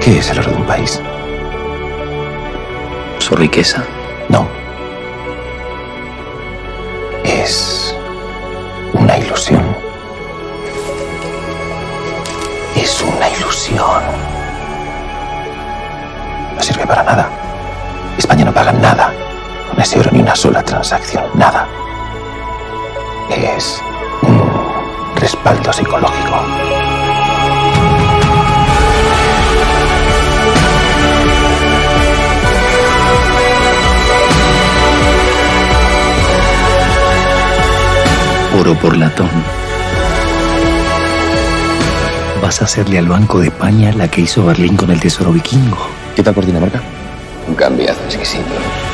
¿Qué es el oro de un país? ¿Su riqueza? No. Es una ilusión. Es una ilusión. No sirve para nada. España no paga nada con ese oro, ni una sola transacción, nada. Es un respaldo psicológico. Oro por latón. Vas a hacerle al Banco de España la que hizo Berlín con el tesoro vikingo. ¿Qué tal por Dinamarca? Un cambiazo exquisito.